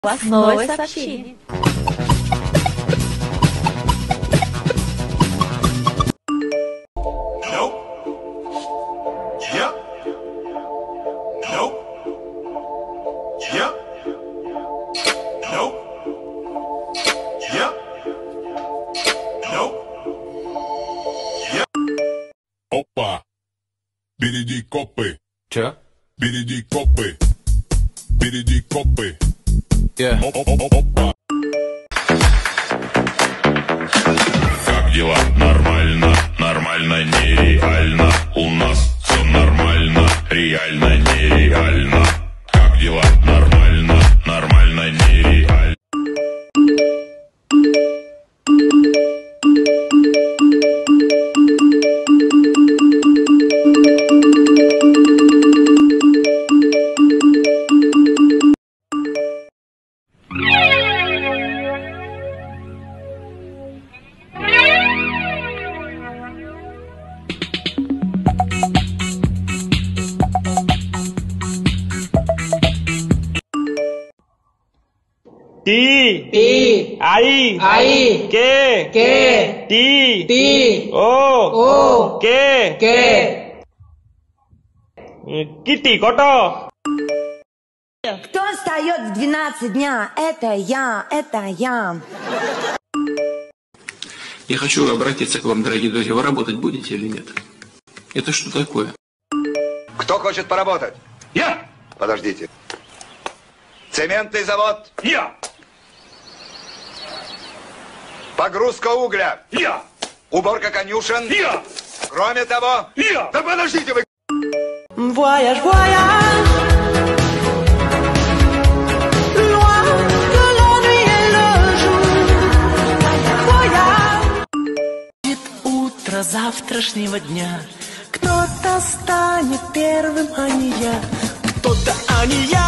У вас новое сообщение. Опа! Береги копы! Чё? Береги копы! Береги копы! Опа! Как дела? Нормально, нормально, нереально. У нас все нормально, реально, нереально. Как дела? Нормально, нормально, нереально. T I K T O K Kitty кото. Кто встает в 12 дня? Это я, это я. Я хочу обратиться к вам, дорогие друзья. Вы работать будете или нет? Это что такое? Кто хочет поработать? Я! Подождите. Цементный завод? Я! Погрузка угля? Я! Уборка конюшен? Я! Кроме того? Я! Да подождите вы! Voyage, voyage. Loin de l'ennui et le jour. Voyage. Утро завтрашнего дня. Кто-то станет первым, а не я. Кто-то, а не я.